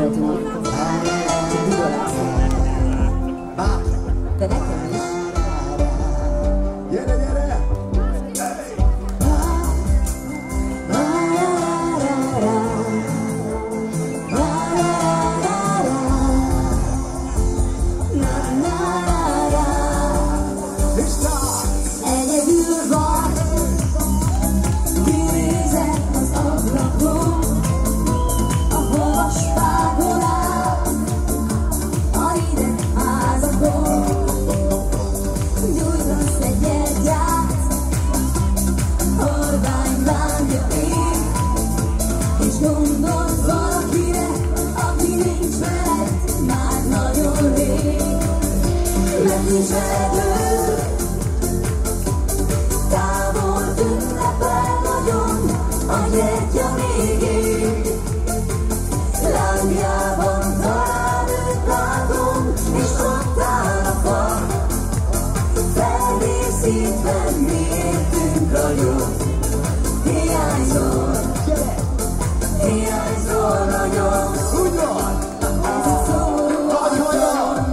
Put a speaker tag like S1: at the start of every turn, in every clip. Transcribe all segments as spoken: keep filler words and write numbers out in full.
S1: voltunk. Csak Dudó László. De nekem is.
S2: Gyere, gyere!
S1: Egyedül van, kinézek az ablakon, a havas fákon áll, a hideg házakon. Gyújtasz egy egyát, halvány vágja ég, és gondolsz valakire, aki nincs veled már nagyon rég. Mert nincs veled, távol ünnepel nagyon, a gyertya még ég. Lángjában talán őt látom, és ott áll a fa, feldíszítve miértünk ragyog. Hiányzol, hiányzol nagyon,
S2: Úgy van!
S1: ez a szóró
S2: Nagyon!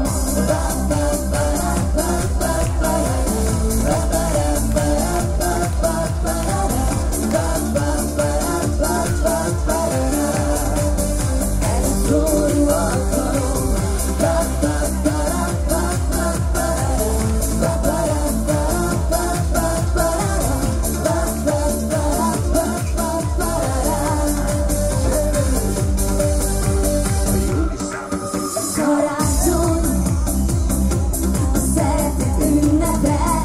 S1: Karácsony, a szeretet ünnepe,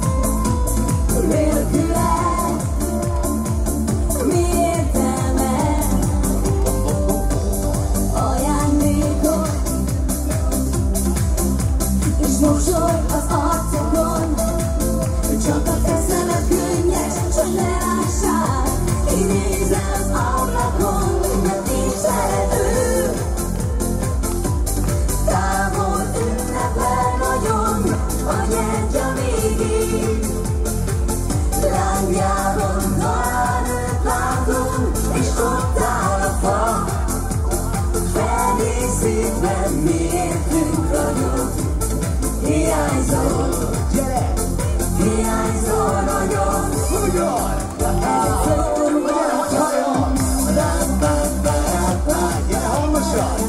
S1: nélküle mi értelme? Ajándékok és mosoly az arcokon, csak a te szemed könnyes, csak ne lássál, kinézel az ablakon, mert nincs szerető. Távol ünnepel nagyon, a gyertya még ég. Lángjában talán őt látom, és ott áll a fa, feldíszítve miértünk ragyog. Hiányzol,
S2: Gyere!
S1: hiányzol nagyon,
S2: Úgy van!
S1: szóró
S2: Gyere, hogy halljon! Gyere hangosan!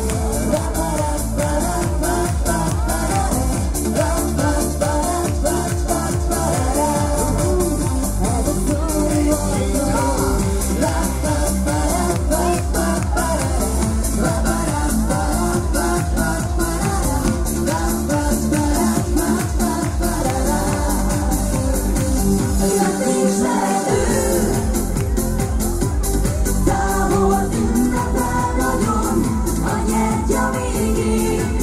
S1: távol ünnepel nagyon, a gyertya még ég.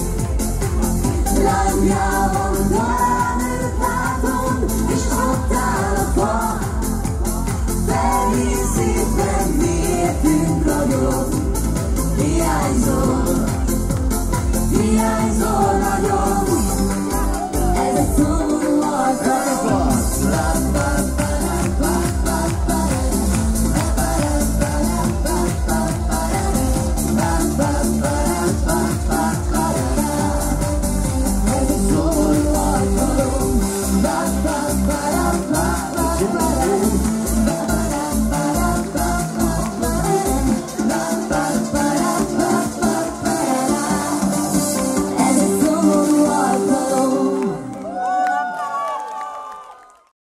S1: Lángjában talán őt látom, és ott áll a fa, feldíszítve miértünk ragyog. Hiányzol, hiányzol